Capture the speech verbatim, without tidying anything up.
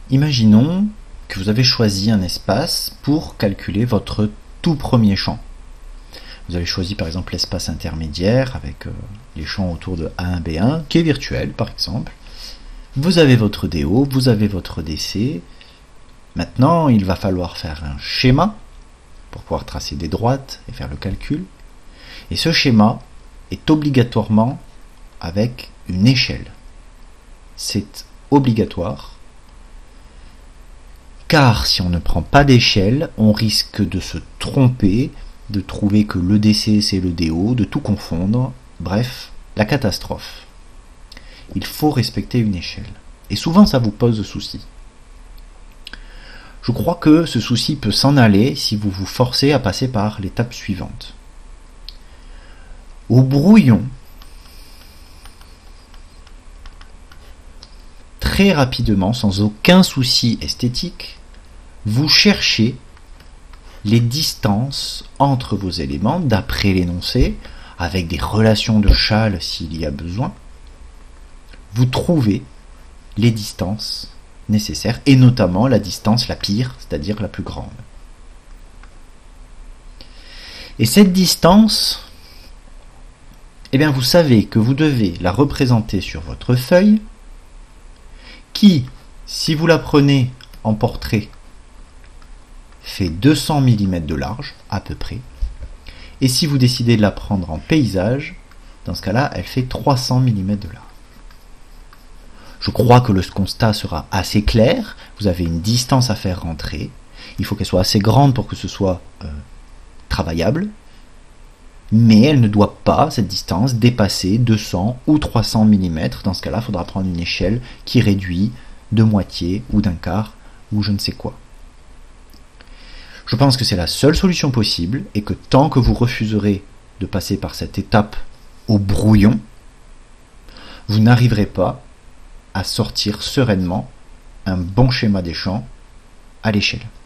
Imaginons que vous avez choisi un espace pour calculer votre tout premier champ. Vous avez choisi par exemple l'espace intermédiaire avec euh, les champs autour de A un, B un, qui est virtuel par exemple. Vous avez votre D O, vous avez votre D C. Maintenant, il va falloir faire un schéma pour pouvoir tracer des droites et faire le calcul. Et ce schéma est obligatoirement avec une échelle. C'est obligatoire, car si on ne prend pas d'échelle, on risque de se tromper, de trouver que le D C c'est le D O, de tout confondre, bref, la catastrophe. Il faut respecter une échelle. Et souvent ça vous pose souci. Je crois que ce souci peut s'en aller si vous vous forcez à passer par l'étape suivante. Au brouillon, très rapidement, sans aucun souci esthétique, vous cherchez les distances entre vos éléments d'après l'énoncé, avec des relations de Chasles s'il y a besoin. Vous trouvez les distances nécessaires, et notamment la distance la pire, c'est-à-dire la plus grande. Et cette distance, eh bien vous savez que vous devez la représenter sur votre feuille, qui, si vous la prenez en portrait, fait deux cents millimètres de large, à peu près, et si vous décidez de la prendre en paysage, dans ce cas-là, elle fait trois cents millimètres de large. Je crois que le constat sera assez clair. Vous avez une distance à faire rentrer. Il faut qu'elle soit assez grande pour que ce soit euh, travaillable. Mais elle ne doit pas, cette distance, dépasser deux cents ou trois cents millimètres. Dans ce cas-là, il faudra prendre une échelle qui réduit de moitié ou d'un quart ou je ne sais quoi. Je pense que c'est la seule solution possible et que tant que vous refuserez de passer par cette étape au brouillon, vous n'arriverez pas à sortir sereinement un bon schéma des champs à l'échelle.